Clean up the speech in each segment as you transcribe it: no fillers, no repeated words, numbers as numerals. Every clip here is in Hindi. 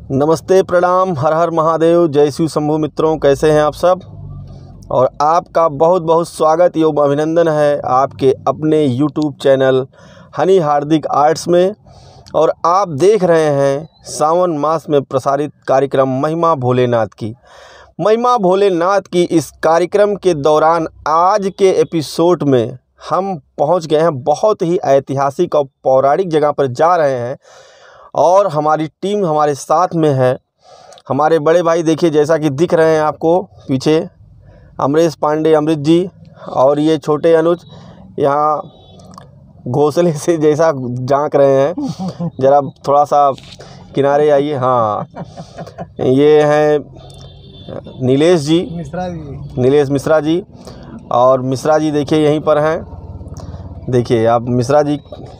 नमस्ते, प्रणाम, हर हर महादेव, जय शिव शंभू। मित्रों, कैसे हैं आप सब। और आपका बहुत बहुत स्वागत एवं अभिनंदन है आपके अपने YouTube channel Honey Hardik Arts में। और आप देख रहे हैं सावन मास में प्रसारित कार्यक्रम महिमा भोलेनाथ की। महिमा भोलेनाथ की इस कार्यक्रम के दौरान आज के एपिसोड में हम पहुंच गए हैं बहुत ही ऐतिहासिक और पौराणिक जगह पर जा रहे हैं। और हमारी टीम हमारे साथ में है। हमारे बड़े भाई देखिए, जैसा कि दिख रहे हैं आपको पीछे, अमरेश पांडे अमृत जी, और ये छोटे अनुज यहाँ घोंसले से जैसा झांक रहे हैं। ज़रा थोड़ा सा किनारे आइए। हाँ, ये हैं नीलेश मिश्रा जी। और मिश्रा जी देखिए यहीं पर हैं। देखिए आप मिश्रा जी।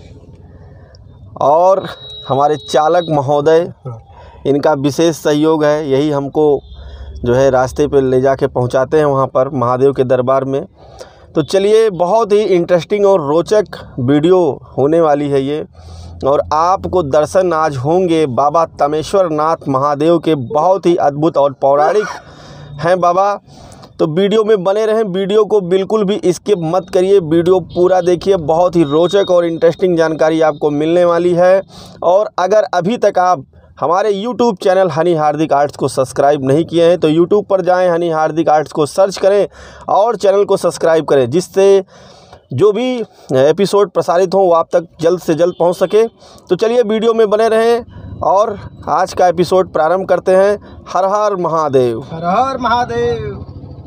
और हमारे चालक महोदय, इनका विशेष सहयोग है। यही हमको जो है रास्ते पे ले जाके पहुंचाते हैं वहां पर महादेव के दरबार में। तो चलिए, बहुत ही इंटरेस्टिंग और रोचक वीडियो होने वाली है ये। और आपको दर्शन आज होंगे बाबा तमेश्वर नाथ महादेव के। बहुत ही अद्भुत और पौराणिक हैं बाबा। तो वीडियो में बने रहें, वीडियो को बिल्कुल भी स्किप मत करिए, वीडियो पूरा देखिए। बहुत ही रोचक और इंटरेस्टिंग जानकारी आपको मिलने वाली है। और अगर अभी तक आप हमारे YouTube channel Honey Hardik Arts को सब्सक्राइब नहीं किए हैं तो YouTube पर जाएं, हनी हार्दिक आर्ट्स को सर्च करें और चैनल को सब्सक्राइब करें, जिससे जो भी एपिसोड प्रसारित हों वो आप तक जल्द से जल्द पहुंच सके। तो चलिए, वीडियो में बने रहें और आज का एपिसोड प्रारंभ करते हैं। हर हर महादेव, हर हर महादेव।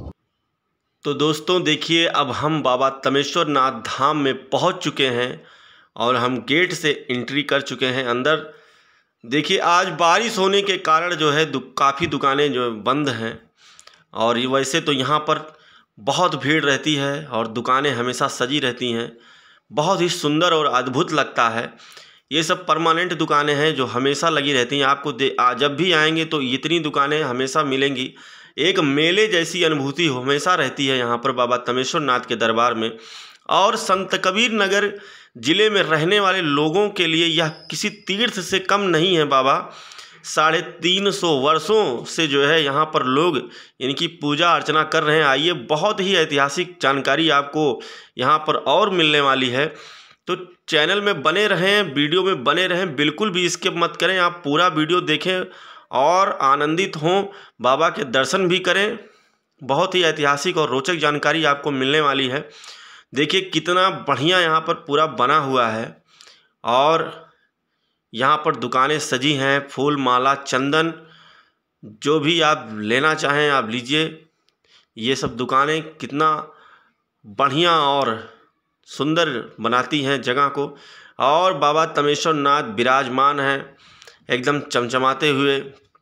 तो दोस्तों देखिए, अब हम बाबा तमेश्वर नाथ धाम में पहुंच चुके हैं और हम गेट से एंट्री कर चुके हैं अंदर। देखिए, आज बारिश होने के कारण जो है काफ़ी दुकानें जो बंद हैं। और वैसे तो यहाँ पर बहुत भीड़ रहती है और दुकानें हमेशा सजी रहती हैं। बहुत ही सुंदर और अद्भुत लगता है। ये सब परमानेंट दुकानें हैं जो हमेशा लगी रहती हैं। आपको जब भी आएंगे तो इतनी दुकानें हमेशा मिलेंगी। एक मेले जैसी अनुभूति हमेशा रहती है यहाँ पर बाबा तमेश्वर नाथ के दरबार में। और संत कबीर नगर ज़िले में रहने वाले लोगों के लिए यह किसी तीर्थ से कम नहीं है बाबा। 350 वर्षों से जो है यहाँ पर लोग इनकी पूजा अर्चना कर रहे हैं। आइए, बहुत ही ऐतिहासिक जानकारी आपको यहाँ पर और मिलने वाली है। तो चैनल में बने रहें, वीडियो में बने रहें, बिल्कुल भी स्किप मत करें। आप पूरा वीडियो देखें और आनंदित हों, बाबा के दर्शन भी करें। बहुत ही ऐतिहासिक और रोचक जानकारी आपको मिलने वाली है। देखिए कितना बढ़िया यहाँ पर पूरा बना हुआ है। और यहाँ पर दुकानें सजी हैं, फूल माला चंदन, जो भी आप लेना चाहें आप लीजिए। ये सब दुकानें कितना बढ़िया और सुंदर बनाती हैं जगह को। और बाबा तमेश्वर नाथ विराजमान हैं एकदम चमचमाते हुए।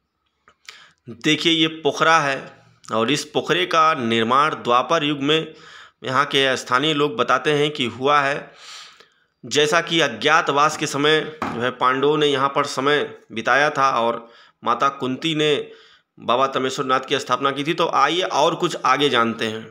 देखिए, ये पोखरा है और इस पोखरे का निर्माण द्वापर युग में यहाँ के स्थानीय लोग बताते हैं कि हुआ है। जैसा कि अज्ञातवास के समय जो है पांडवों ने यहाँ पर समय बिताया था और माता कुंती ने बाबा तमेश्वर नाथ की स्थापना की थी। तो आइए और कुछ आगे जानते हैं।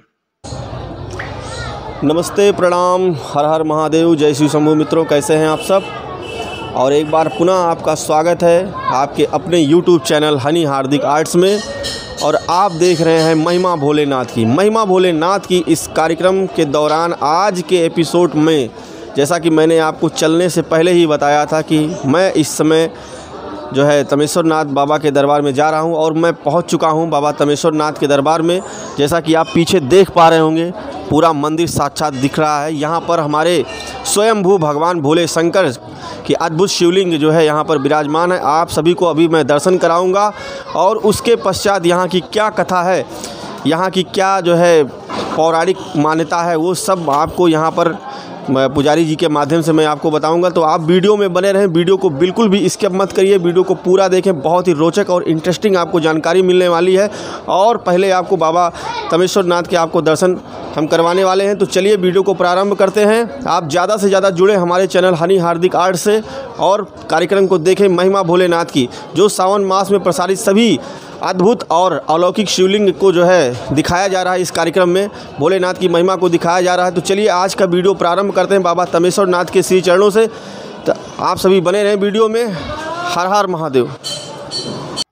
नमस्ते, प्रणाम, हर हर महादेव, जय शिव शंभू। मित्रों, कैसे हैं आप सब। और एक बार पुनः आपका स्वागत है आपके अपने YouTube channel Honey Hardik Arts में। और आप देख रहे हैं महिमा भोलेनाथ की इस कार्यक्रम के दौरान आज के एपिसोड में, जैसा कि मैंने आपको चलने से पहले ही बताया था कि मैं इस समय जो है तमेश्वर नाथ बाबा के दरबार में जा रहा हूं। और मैं पहुंच चुका हूं बाबा तमेश्वर नाथ के दरबार में। जैसा कि आप पीछे देख पा रहे होंगे, पूरा मंदिर साक्षात दिख रहा है। यहाँ पर हमारे स्वयंभू भगवान भोले शंकर की अद्भुत शिवलिंग जो है यहाँ पर विराजमान है। आप सभी को अभी मैं दर्शन कराऊंगा और उसके पश्चात यहाँ की क्या कथा है, यहाँ की क्या जो है पौराणिक मान्यता है, वो सब आपको यहाँ पर पुजारी जी के माध्यम से मैं आपको बताऊंगा। तो आप वीडियो में बने रहें, वीडियो को बिल्कुल भी स्किप मत करिए, वीडियो को पूरा देखें। बहुत ही रोचक और इंटरेस्टिंग आपको जानकारी मिलने वाली है। और पहले आपको बाबा तमेश्वर नाथ के आपको दर्शन हम करवाने वाले हैं। तो चलिए वीडियो को प्रारंभ करते हैं। आप ज़्यादा से ज़्यादा जुड़े हमारे चैनल हनी हार्दिक आर्ट से और कार्यक्रम को देखें महिमा भोलेनाथ की, जो सावन मास में प्रसारित सभी अद्भुत और अलौकिक शिवलिंग को जो है दिखाया जा रहा है। इस कार्यक्रम में भोलेनाथ की महिमा को दिखाया जा रहा है। तो चलिए आज का वीडियो प्रारंभ करते हैं बाबा तमेश्वर नाथ के श्री चरणों से। तो आप सभी बने रहें वीडियो में। हर हर महादेव।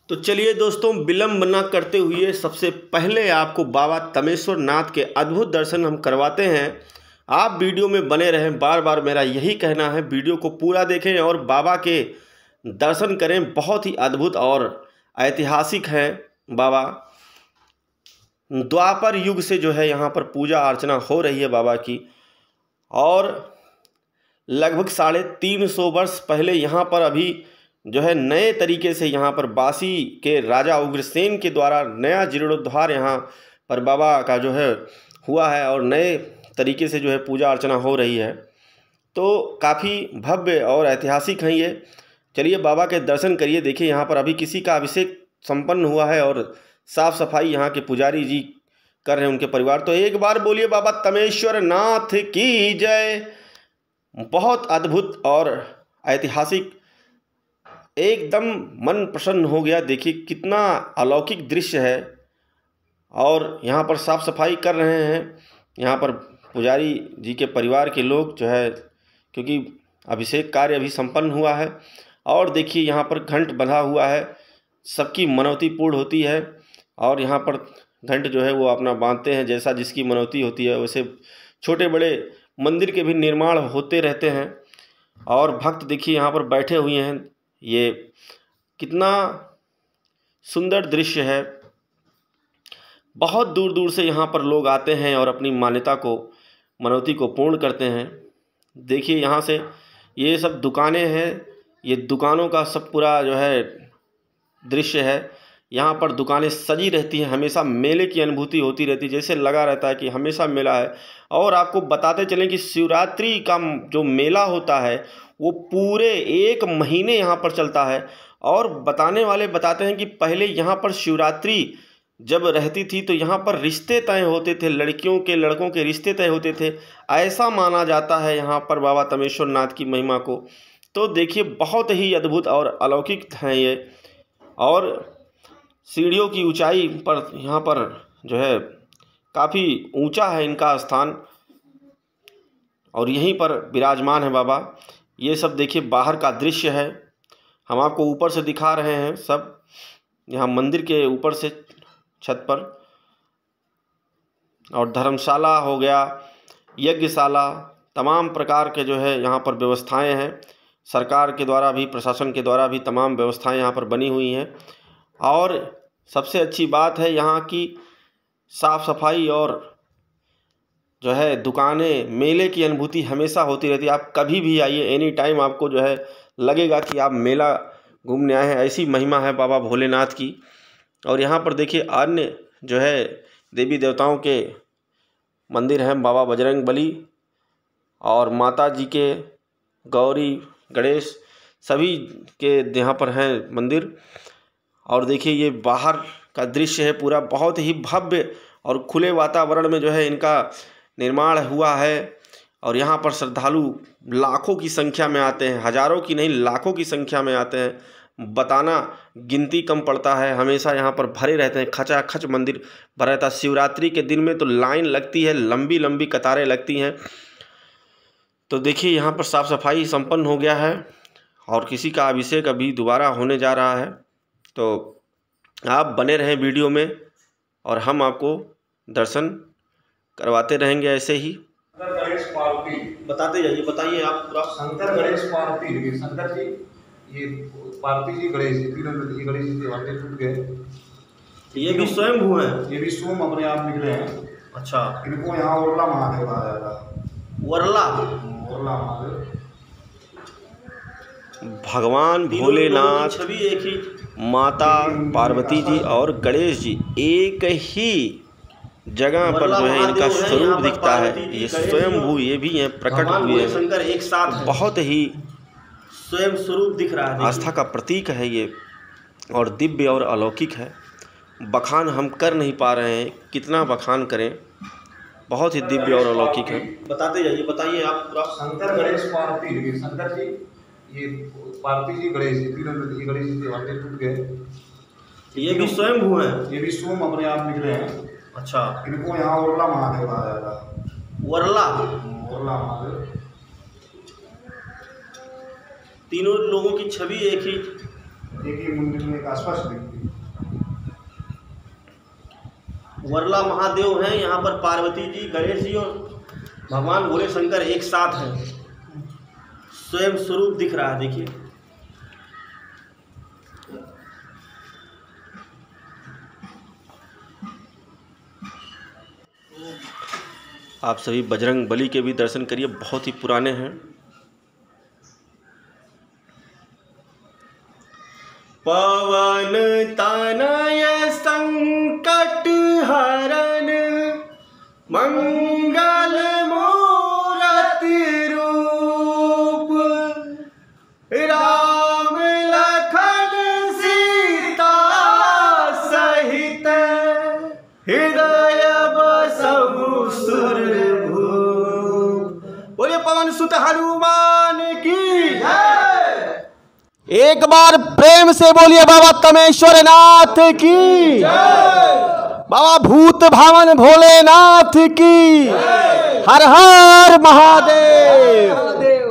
तो चलिए दोस्तों, विलम्ब न करते हुए सबसे पहले आपको बाबा तमेश्वर नाथ के अद्भुत दर्शन हम करवाते हैं। आप वीडियो में बने रहें, बार बार मेरा यही कहना है, वीडियो को पूरा देखें और बाबा के दर्शन करें। बहुत ही अद्भुत और ऐतिहासिक हैं बाबा। द्वापर युग से जो है यहाँ पर पूजा अर्चना हो रही है बाबा की, और लगभग 350 वर्ष पहले यहाँ पर अभी जो है नए तरीके से यहाँ पर बासी के राजा उग्रसेन के द्वारा नया जीर्णोद्धार यहाँ पर बाबा का जो है हुआ है, और नए तरीके से जो है पूजा अर्चना हो रही है। तो काफ़ी भव्य और ऐतिहासिक हैं ये। चलिए बाबा के दर्शन करिए। देखिए यहाँ पर अभी किसी का अभिषेक संपन्न हुआ है और साफ़ सफाई यहाँ के पुजारी जी कर रहे हैं, उनके परिवार। तो एक बार बोलिए बाबा तमेश्वर नाथ की जय। बहुत अद्भुत और ऐतिहासिक, एकदम मन प्रसन्न हो गया। देखिए कितना अलौकिक दृश्य है। और यहाँ पर साफ़ सफाई कर रहे हैं यहाँ पर पुजारी जी के परिवार के लोग जो है, क्योंकि अभिषेक कार्य अभी संपन्न हुआ है। और देखिए यहाँ पर घंट बंधा हुआ है, सबकी मनौती पूर्ण होती है। और यहाँ पर घंट जो है वो अपना बांधते हैं, जैसा जिसकी मनौती होती है वैसे छोटे बड़े मंदिर के भी निर्माण होते रहते हैं। और भक्त देखिए यहाँ पर बैठे हुए हैं। ये कितना सुंदर दृश्य है। बहुत दूर दूर से यहाँ पर लोग आते हैं और अपनी मान्यता को, मनौती को पूर्ण करते हैं। देखिए यहाँ से ये सब दुकानें हैं, ये दुकानों का सब पूरा जो है दृश्य है। यहाँ पर दुकानें सजी रहती हैं, हमेशा मेले की अनुभूति होती रहती है, जैसे लगा रहता है कि हमेशा मेला है। और आपको बताते चलें कि शिवरात्रि का जो मेला होता है वो पूरे 1 महीने यहाँ पर चलता है। और बताने वाले बताते हैं कि पहले यहाँ पर शिवरात्रि जब रहती थी तो यहाँ पर रिश्ते तय होते थे, लड़कियों के लड़कों के रिश्ते तय होते थे। ऐसा माना जाता है यहाँ पर बाबा तमेश्वर नाथ की महिमा को। तो देखिए बहुत ही अद्भुत और अलौकिक हैं ये। और सीढ़ियों की ऊंचाई पर यहाँ पर जो है काफ़ी ऊंचा है इनका स्थान, और यहीं पर विराजमान है बाबा। ये सब देखिए बाहर का दृश्य है, हम आपको ऊपर से दिखा रहे हैं सब। यहाँ मंदिर के ऊपर से छत पर, और धर्मशाला हो गया, यज्ञशाला, तमाम प्रकार के जो है यहाँ पर व्यवस्थाएं हैं। सरकार के द्वारा भी, प्रशासन के द्वारा भी तमाम व्यवस्थाएं यहाँ पर बनी हुई हैं। और सबसे अच्छी बात है यहाँ की साफ़ सफाई, और जो है दुकानें, मेले की अनुभूति हमेशा होती रहती है। आप कभी भी आइए, एनी टाइम आपको जो है लगेगा कि आप मेला घूमने आए हैं। ऐसी महिमा है बाबा भोलेनाथ की। और यहाँ पर देखिए अन्य जो है देवी देवताओं के मंदिर हैं, बाबा बजरंगबली और माता जी के, गौरी गणेश, सभी के यहाँ पर हैं मंदिर। और देखिए ये बाहर का दृश्य है पूरा, बहुत ही भव्य और खुले वातावरण में जो है इनका निर्माण हुआ है। और यहाँ पर श्रद्धालु लाखों की संख्या में आते हैं, हज़ारों की नहीं लाखों की संख्या में आते हैं। बताना गिनती कम पड़ता है, हमेशा यहाँ पर भरे रहते हैं, खचाखच मंदिर भरा रहता है। शिवरात्रि के दिन में तो लाइन लगती है, लंबी लंबी कतारें लगती हैं। तो देखिए यहाँ पर साफ़ सफाई संपन्न हो गया है, और किसी का अभिषेक अभी दोबारा होने जा रहा है। तो आप बने रहें वीडियो में, और हम आपको दर्शन करवाते रहेंगे ऐसे ही। शंकर गणेश पार्वती बताते जाइए, बताइए आप पूरा। शंकर गणेश पार्वती, देखिए शंकर जी, ये पार्वती जी, गणेश जी, तीनों गणेश जी के वाटे टूट गए। ये भी स्वयं हुए हैं, ये भी स्वयं अपने आप निकले हैं। अच्छा, इनको यहाँ उर्ला महादेव कहा जाता है। उर्ला महादेव, भगवान भोलेनाथ, छवि एक ही, माता पार्वती जी और गणेश जी एक ही जगह पर जो है इनका स्वरूप दिखता है। ये स्वयंभू, ये भी हैं, प्रकट हुए हैं, एक साथ बहुत ही स्वयं स्वरूप दिख रहा है। आस्था का प्रतीक है ये, और दिव्य और अलौकिक है। बखान हम कर नहीं पा रहे हैं, कितना बखान करें, बहुत ही दिव्य और अलौकिक है। बताते जाइए, बताइए आप पूरा। शंकर गणेश पार्वती, देखिए शंकर जी, ये पार्वती जी, गणेश जी, तीनों गणेश जी के वाटे टूट गए। ये भी स्वयं हुए हैं, ये भी स्वयं अपने आप निकले हैं। अच्छा, इनको यहाँ उर्ला महादेव कहा जाता है। उर्ला महादेव, तीनों लोगों की छवि एक ही, एक ही मंदिर में एक आसपास दिखती है। वर्ला महादेव हैं यहाँ पर, पार्वती जी, गणेश जी और भगवान भोले शंकर एक साथ हैं। स्वयं स्वरूप दिख रहा है, देखिए। आप सभी बजरंग बली के भी दर्शन करिए, बहुत ही पुराने हैं। पवन तनय संकट हरन मंगल मूर्ति रूप, राम लखन सीता सहित हृदय बसहु सुरभूप। बोलिए पवन सुत हनुमान की जय। एक बार प्रेम से बोलिए बाबा तमेश्वर नाथ की जय। बाबा भूत भावन भोलेनाथ की जय। हर हर महादेव।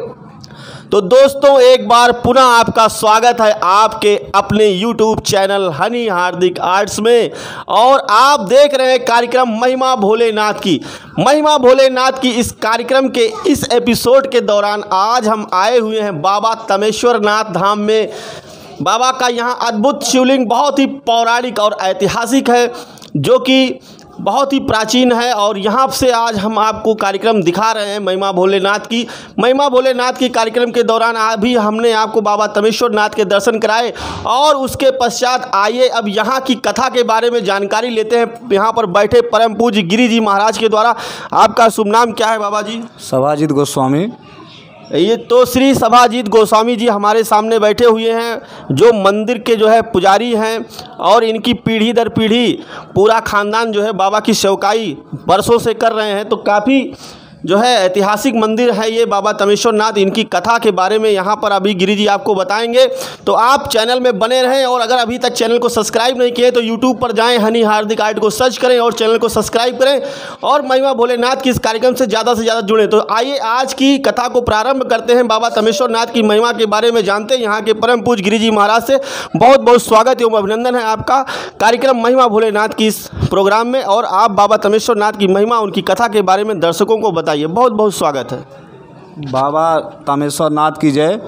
तो दोस्तों एक बार पुनः आपका स्वागत है आपके अपने YouTube channel Honey Hardik Arts में, और आप देख रहे हैं कार्यक्रम महिमा भोलेनाथ की। महिमा भोलेनाथ की इस कार्यक्रम के इस एपिसोड के दौरान आज हम आए हुए हैं बाबा तमेश्वर नाथ धाम में। बाबा का यहाँ अद्भुत शिवलिंग बहुत ही पौराणिक और ऐतिहासिक है, जो कि बहुत ही प्राचीन है, और यहाँ से आज हम आपको कार्यक्रम दिखा रहे हैं महिमा भोलेनाथ की। महिमा भोलेनाथ की कार्यक्रम के दौरान अभी हमने आपको बाबा तमेश्वर नाथ के दर्शन कराए, और उसके पश्चात आइए अब यहाँ की कथा के बारे में जानकारी लेते हैं यहाँ पर बैठे परम पूज्य गिरी जी महाराज के द्वारा। आपका शुभ नाम क्या है बाबा जी? सभाजीत गोस्वामी। ये तो श्री सभाजीत गोस्वामी जी हमारे सामने बैठे हुए हैं, जो मंदिर के जो है पुजारी हैं, और इनकी पीढ़ी दर पीढ़ी पूरा खानदान जो है बाबा की सेवकाई बरसों से कर रहे हैं। तो काफ़ी जो है ऐतिहासिक मंदिर है ये बाबा तमेश्वर नाथ। इनकी कथा के बारे में यहाँ पर अभी गिरी जी आपको बताएंगे, तो आप चैनल में बने रहें। और अगर अभी तक चैनल को सब्सक्राइब नहीं किए तो यूट्यूब पर जाएं, हनी हार्दिक आर्ट को सर्च करें और चैनल को सब्सक्राइब करें, और महिमा भोलेनाथ की इस कार्यक्रम से ज़्यादा जुड़ें। तो आइए आज की कथा को प्रारंभ करते हैं, बाबा तमेश्वर नाथ की महिमा के बारे में जानते हैं यहाँ के परम पूज्य गिरी जी महाराज से। बहुत बहुत स्वागत एवं अभिनंदन है आपका कार्यक्रम महिमा भोलेनाथ की इस प्रोग्राम में, और आप बाबा तमेश्वर नाथ की महिमा, उनकी कथा के बारे में दर्शकों को बताइए। बहुत बहुत स्वागत है। बाबा तामेश्वर नाथ की जय।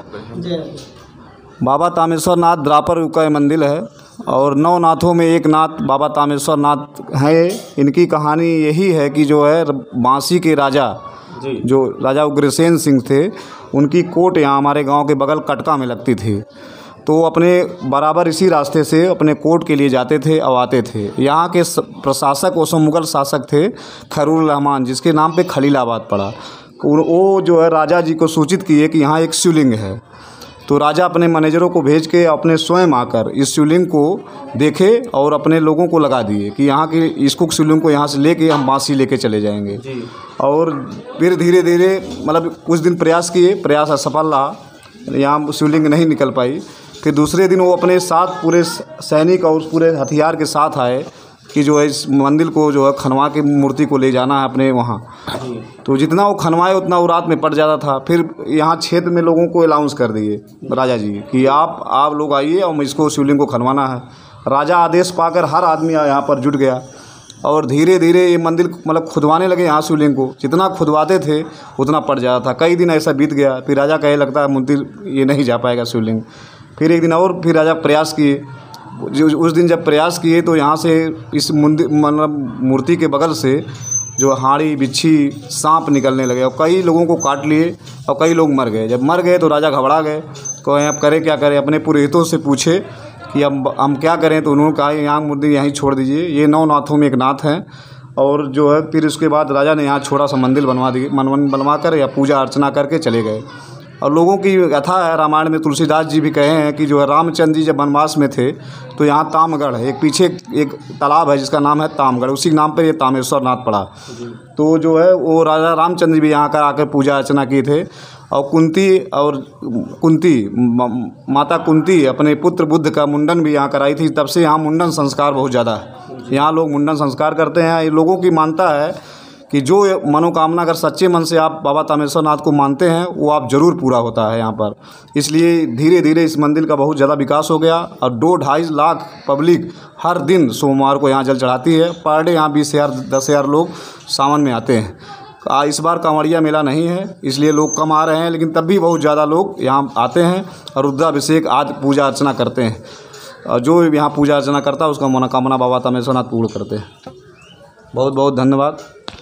बाबा तामेश्वर नाथ द्वापर युग का मंदिर है, और नौ नाथों में एक नाथ बाबा तामेश्वर नाथ हैं। इनकी कहानी यही है कि जो है बांसी के राजा जो राजा उग्रसेन सिंह थे, उनकी कोर्ट यहाँ हमारे गांव के बगल कटका में लगती थी। तो अपने बराबर इसी रास्ते से अपने कोर्ट के लिए जाते थे और आते थे। यहाँ के प्रशासक उस मुग़ल शासक थे खैरुल रहमान, जिसके नाम पे खलीलाबाद पड़ा। वो जो है राजा जी को सूचित किए कि यहाँ एक शिवलिंग है। तो राजा अपने मैनेजरों को भेज के अपने स्वयं आकर इस शिवलिंग को देखे और अपने लोगों को लगा दिए कि यहाँ की इसको शिवलिंग को यहाँ से लेके हम बांसी लेके चले जाएंगे। और फिर धीरे धीरे मतलब कुछ दिन प्रयास किए, प्रयास असफल रहा, यहाँ शिवलिंग नहीं निकल पाई। फिर दूसरे दिन वो अपने साथ पूरे सैनिक और पूरे हथियार के साथ आए कि जो है इस मंदिर को जो है खनवा के मूर्ति को ले जाना है अपने वहाँ। तो जितना वो खनवाए उतना वो रात में पड़ जाता था। फिर यहाँ क्षेत्र में लोगों को अलाउंस कर दिए राजा जी कि आप लोग आइए और इसको शिवलिंग को खनवाना है। राजा आदेश पाकर हर आदमी यहाँ पर जुट गया, और धीरे धीरे ये मंदिर मतलब खुदवाने लगे यहाँ शिवलिंग को। जितना खुदवाते थे उतना पड़ जाता था। कई दिन ऐसा बीत गया, फिर राजा कहे लगता है मंदिर ये नहीं जा पाएगा शिवलिंग। फिर एक दिन और फिर राजा प्रयास किए। उस दिन जब प्रयास किए तो यहाँ से इस मंदिर मतलब मूर्ति के बगल से जो हाड़ी बिच्छी सांप निकलने लगे, और कई लोगों को काट लिए और कई लोग मर गए। जब मर गए तो राजा घबरा गए, कहे अब करें क्या करें। अपने पुरोहितों से पूछे कि अब हम क्या करें, तो उन्होंने कहा यहाँ मूर्ति यहीं छोड़ दीजिए, ये 9 नाथों में एक नाथ हैं। और जो है फिर उसके बाद राजा ने यहाँ छोटा सा मंदिर बनवा कर या पूजा अर्चना करके चले गए। और लोगों की कथा है, रामायण में तुलसीदास जी भी कहे हैं कि जो है रामचंद्र जी जब वनवास में थे तो यहाँ तामगढ़ है, एक पीछे एक तालाब है जिसका नाम है तामगढ़, उसी नाम पर ये तामेश्वर नाथ पड़ा। तो जो है वो राजा रामचंद्र जी भी यहाँ कर आकर पूजा अर्चना किए थे। और कुंती माता कुंती अपने पुत्र बुद्ध का मुंडन भी यहाँ कराई थी। तब से यहाँ मुंडन संस्कार बहुत ज़्यादा है। यहाँ लोग मुंडन संस्कार करते हैं। लोगों की मानता है कि जो मनोकामना अगर सच्चे मन से आप बाबा तामेश्वर नाथ को मानते हैं वो आप ज़रूर पूरा होता है यहाँ पर। इसलिए धीरे धीरे इस मंदिर का बहुत ज़्यादा विकास हो गया और 2-2.5 लाख पब्लिक हर दिन सोमवार को यहाँ जल चढ़ाती है। पर डे यहाँ 20,000-10,000 लोग सावन में आते हैं। इस बार कांवड़िया मेला नहीं है इसलिए लोग कम आ रहे हैं, लेकिन तब भी बहुत ज़्यादा लोग यहाँ आते हैं और रुद्राभिषेक आदि पूजा अर्चना करते हैं। और जो यहाँ पूजा अर्चना करता है उसका मनोकामना बाबा तामेश्वर नाथ पूर्ण करते हैं। बहुत बहुत धन्यवाद।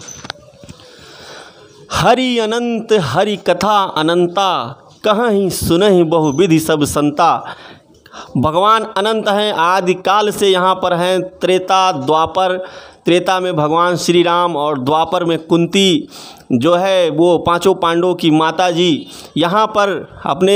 हरि अनंत हरि कथा अनंता, कहीं सुनहि बहुविधि सब संता। भगवान अनंत हैं, आदि काल से यहाँ पर हैं। त्रेता द्वापर, त्रेता में भगवान श्री राम और द्वापर में कुंती जो है वो पांचों पांडवों की माता जी यहाँ पर अपने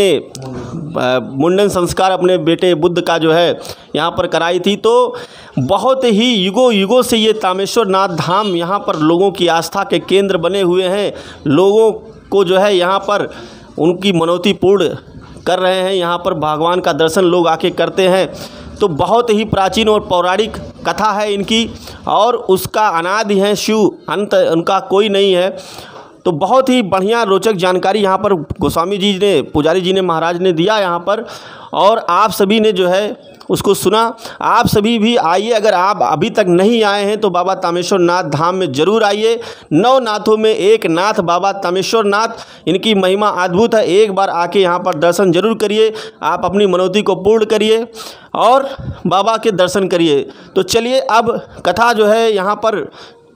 मुंडन संस्कार अपने बेटे बुद्ध का जो है यहाँ पर कराई थी। तो बहुत ही युगों से ये तामेश्वर नाथ धाम यहाँ पर लोगों की आस्था के केंद्र बने हुए हैं। लोगों को जो है यहाँ पर उनकी मनौती पूर्ण कर रहे हैं। यहाँ पर भगवान का दर्शन लोग आके करते हैं। तो बहुत ही प्राचीन और पौराणिक कथा है इनकी और उसका अनादि है शिव, अंत उनका कोई नहीं है। तो बहुत ही बढ़िया रोचक जानकारी यहाँ पर गोस्वामी जी ने, पुजारी जी ने, महाराज ने दिया यहाँ पर, और आप सभी ने जो है उसको सुना। आप सभी भी आइए, अगर आप अभी तक नहीं आए हैं तो बाबा तामेश्वर नाथ धाम में ज़रूर आइए। 9 नाथों में एक नाथ बाबा तामेश्वर नाथ, इनकी महिमा अद्भुत है। एक बार आके यहाँ पर दर्शन जरूर करिए, आप अपनी मनौती को पूर्ण करिए और बाबा के दर्शन करिए। तो चलिए अब कथा जो है यहाँ पर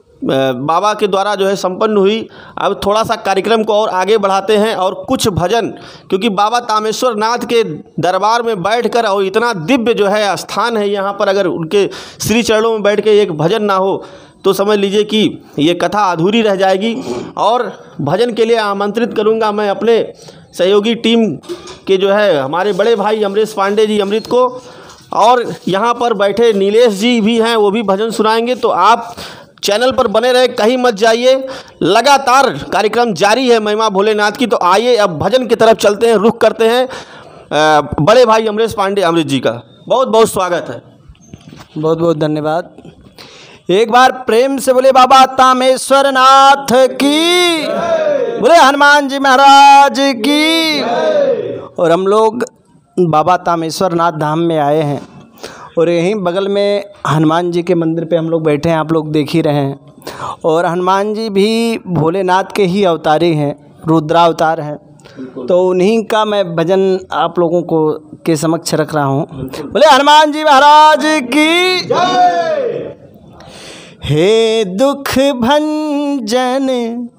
बाबा के द्वारा जो है संपन्न हुई। अब थोड़ा सा कार्यक्रम को और आगे बढ़ाते हैं और कुछ भजन, क्योंकि बाबा तामेश्वर नाथ के दरबार में बैठकर, और इतना दिव्य जो है स्थान है यहाँ पर, अगर उनके श्री चरणों में बैठ के एक भजन ना हो तो समझ लीजिए कि ये कथा अधूरी रह जाएगी। और भजन के लिए आमंत्रित करूँगा मैं अपने सहयोगी टीम के जो है हमारे बड़े भाई अमरीश पांडे जी अमृत को, और यहाँ पर बैठे नीलेश जी भी हैं, वो भी भजन सुनाएंगे। तो आप चैनल पर बने रहे, कहीं मत जाइए, लगातार कार्यक्रम जारी है महिमा भोलेनाथ की। तो आइए अब भजन की तरफ चलते हैं, रुख करते हैं बड़े भाई अमरीश पांडे अमृत जी का। बहुत बहुत स्वागत है। बहुत बहुत धन्यवाद। एक बार प्रेम से बोले बाबा तामेश्वर नाथ की, बोले हनुमान जी महाराज की। और हम लोग बाबा तामेश्वर नाथ धाम में आए हैं और यहीं बगल में हनुमान जी के मंदिर पे हम लोग बैठे हैं, आप लोग देख ही रहे हैं। और हनुमान जी भी भोलेनाथ के ही अवतारी हैं, रुद्रावतार हैं। तो उन्हीं का मैं भजन आप लोगों को के समक्ष रख रहा हूँ। बोले हनुमान जी महाराज की जय। हे दुख भंजन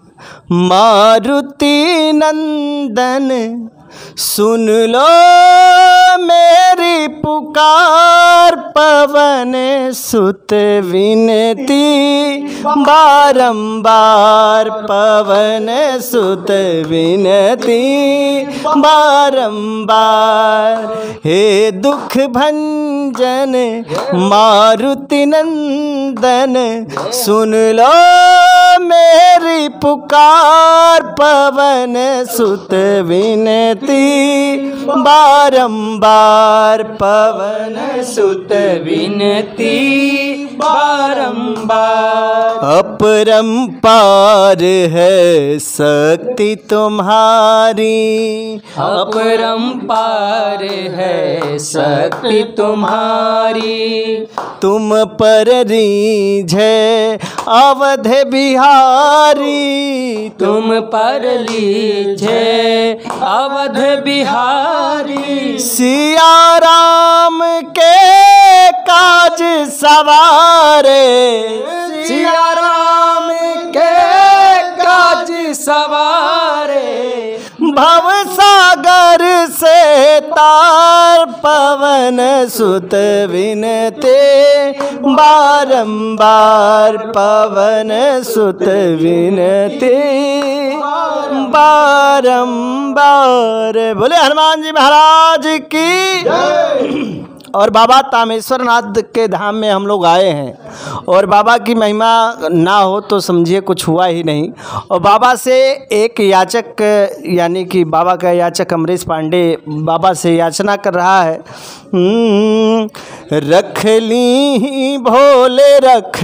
मारुति नंदन, सुन लो मेरी पुकार, पवन सुत विनती बारंबार, पवन सुत विनती बारंबार। हे दुख भंजन मारुति नंदन, सुन लो मेरी पुकार, पवन सुत विनती बारंबार, पवन सुत विनती बारंबार। अपरंपार है शक्ति तुम्हारी, अपरंपार है शक्ति तुम्हारी, तुम पर रीझे अवध बिहारी, तुम पर लीझे अवध बिहारी। सिया राम के काज सवारे, सिया राम के काज सवारे, भव सागर से तार, पवन सुत विनते बारंबार, पवन सुत विनते बारंबार। बोले हनुमान जी महाराज की। और बाबा तामेश्वर नाथ के धाम में हम लोग आए हैं और बाबा की महिमा ना हो तो समझिए कुछ हुआ ही नहीं। और बाबा से एक याचक यानी कि बाबा का याचक अमरीश पांडे बाबा से याचना कर रहा है, रख ली भोले रख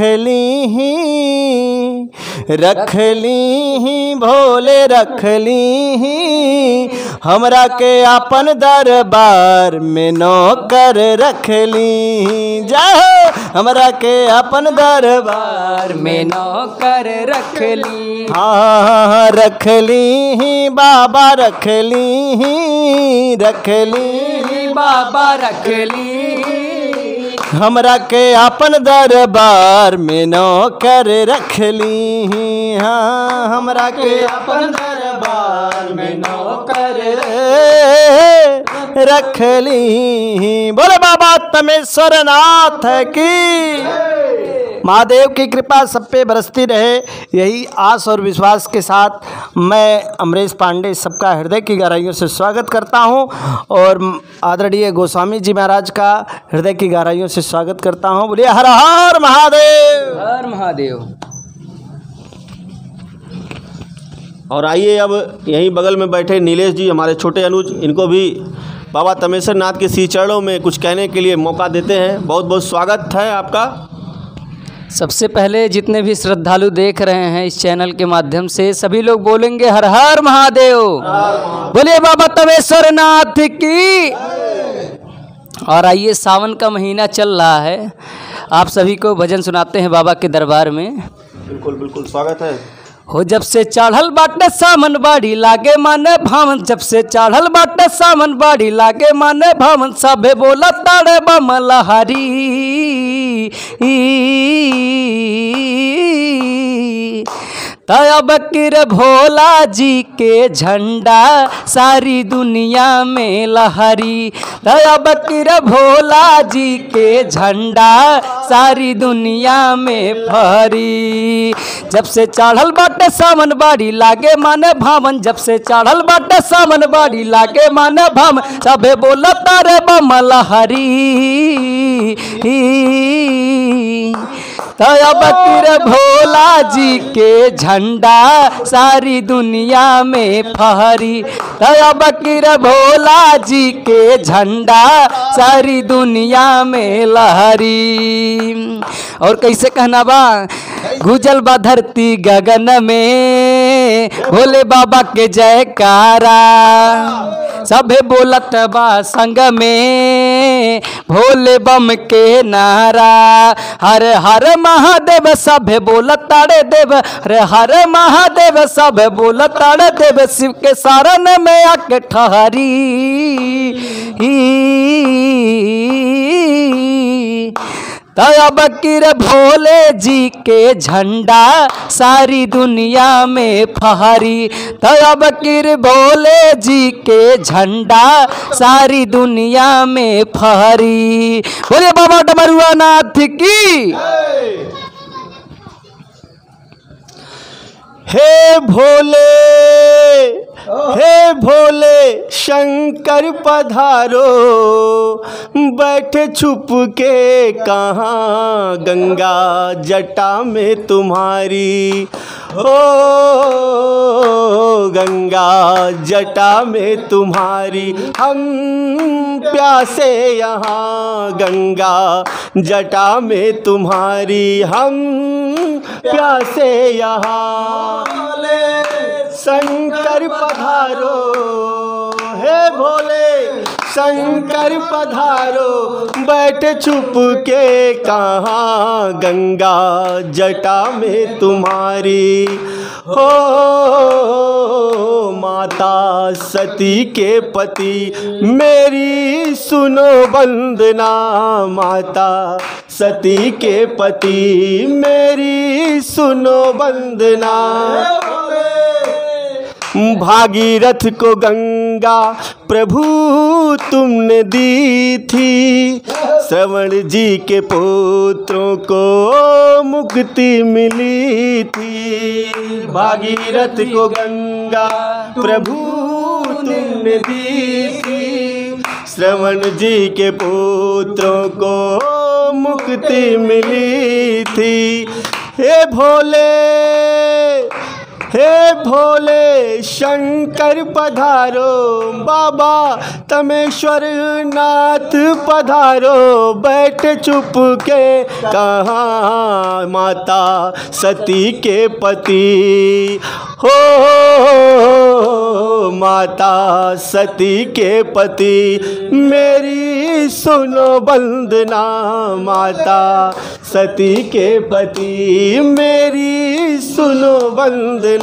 ली भोले रख ली, हमरा के अपन दरबार में नौकर रख ली, जाओ हमरा के अपन दरबार में नौकर रख ली। हाँ रख ली बाबा रख ली बाबा रख ली, हमरा के अपन दरबार में नौकर रख ली। हाँ हमरा के अपन दरबार में नौकर रख ली। बोले बाबा तमेश्वर नाथ की। महादेव की कृपा सब पे बरसती रहे, यही आस और विश्वास के साथ मैं अमरीश पांडे सबका हृदय की गहराइयों से स्वागत करता हूं और आदरणीय गोस्वामी जी महाराज का हृदय की गहराइयों से स्वागत करता हूं। बोलिए हर हर महादेव, हर महादेव। और आइए अब यहीं बगल में बैठे नीलेश जी हमारे छोटे अनुज, इनको भी बाबा तमेश्वर नाथ के श्री चरणों में कुछ कहने के लिए मौका देते हैं। बहुत बहुत स्वागत है आपका। सबसे पहले जितने भी श्रद्धालु देख रहे हैं इस चैनल के माध्यम से सभी लोग बोलेंगे हर हर महादेव। बोलिए बाबा तमेश्वर नाथ की। और आइए सावन का महीना चल रहा है, आप सभी को भजन सुनाते हैं बाबा के दरबार में। बिल्कुल बिल्कुल स्वागत है। हो जब से चढ़ल बाटे सामन बाड़ी लागे माने भावन, जब से चढ़ल बाटे सामन बाड़ी लागे माने भावन, सबे बोला ताड़े बमलहरी, तब किर भोला जी के झंडा सारी दुनिया में लहरी, तब किर भोला जी के झंडा सारी दुनिया में फहरी। जब से चढ़ल बाटे सावन बाड़ी लागे माने भावन, जब से चढ़ल बाटे सावन बाड़ी लागे माने भावन, सबे बोला तारे बमलहरी, तब किर भोला जी के झंडा सारी दुनिया में फहरी, तब किर भोला जी के झंडा सारी दुनिया में लहरी। और कैसे कहना बा, गुजल बा धरती गगन में भोले बाबा के जयकारा, सभे बोलत बा संग में भोले बम के नारा, हर हर महादेव सभे बोलत ताड़े देव, हर हर महादेव सभे बोलत ताड़े देव, शिव के शरण में आके ठहरी, तब किर भोले जी के झंडा सारी दुनिया में फहरी, तब किर भोले जी के झंडा सारी दुनिया में फहरी। बोले बाबा डमरुआ नाथ की। हे भोले हे भोले शंकर पधारो, बैठे छुप के कहाँ गंगा जटा में तुम्हारी, ओ गंगा जटा में तुम्हारी, हम प्यासे यहाँ गंगा जटा में तुम्हारी, हम प्यासे यहाँ। शंकर पधारो हे भोले शंकर पधारो, बैठ छुप के कहाँ गंगा जटा में तुम्हारी, हो माता सती के पति मेरी सुनो वंदना, माता सती के पति मेरी सुनो वंदना। भागीरथ को गंगा प्रभु तुमने दी थी, श्रवण जी के पुत्रों को मुक्ति मिली थी। भागीरथ को गंगा प्रभु तुमने दी थी, श्रवण जी के पुत्रों को मुक्ति मिली थी। हे भोले शंकर पधारो, बाबा तमेश्वर नाथ पधारो, बैठ चुप के कहाँ माता सती के पति हो, माता सती के पति मेरी सुनो वंदना, माता सती के पति मेरी सुनो वंदना।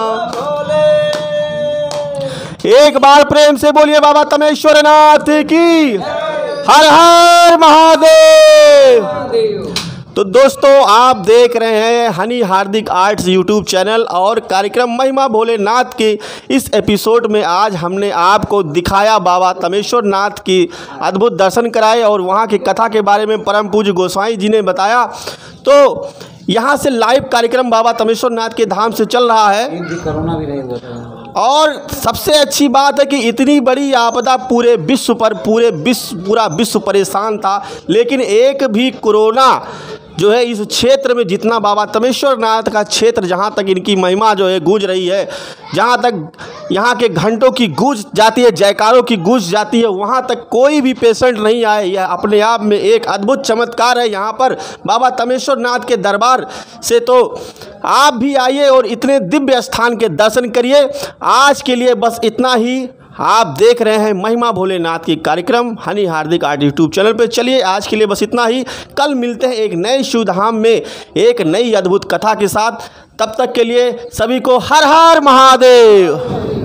एक बार प्रेम से बोलिए बाबा तमेश्वर नाथ की हर हर महादेव। तो दोस्तों आप देख रहे हैं Honey Hardik Arts YouTube channel और कार्यक्रम महिमा भोलेनाथ के इस एपिसोड में आज हमने आपको दिखाया बाबा तमेश्वर नाथ की अद्भुत दर्शन कराए और वहाँ की कथा के बारे में परम पूज्य गोस्वामी जी ने बताया। तो यहाँ से लाइव कार्यक्रम बाबा तमेश्वर नाथ के धाम से चल रहा है। कोरोना भी नहीं हुआ था। और सबसे अच्छी बात है कि इतनी बड़ी आपदा पूरे विश्व पर पूरा विश्व परेशान था, लेकिन एक भी कोरोना जो है इस क्षेत्र में, जितना बाबा तमेश्वर नाथ का क्षेत्र जहाँ तक इनकी महिमा जो है गूंज रही है, जहाँ तक यहाँ के घंटों की गूंज जाती है, जयकारों की गूंज जाती है, वहाँ तक कोई भी पेशेंट नहीं आए। यह अपने आप में एक अद्भुत चमत्कार है यहाँ पर बाबा तमेश्वर नाथ के दरबार से। तो आप भी आइए और इतने दिव्य स्थान के दर्शन करिए। आज के लिए बस इतना ही। आप देख रहे हैं महिमा भोलेनाथ की कार्यक्रम Honey Hardik Art YouTube channel पे। चलिए आज के लिए बस इतना ही। कल मिलते हैं एक नए शिवधाम में एक नई अद्भुत कथा के साथ। तब तक के लिए सभी को हर हर महादेव।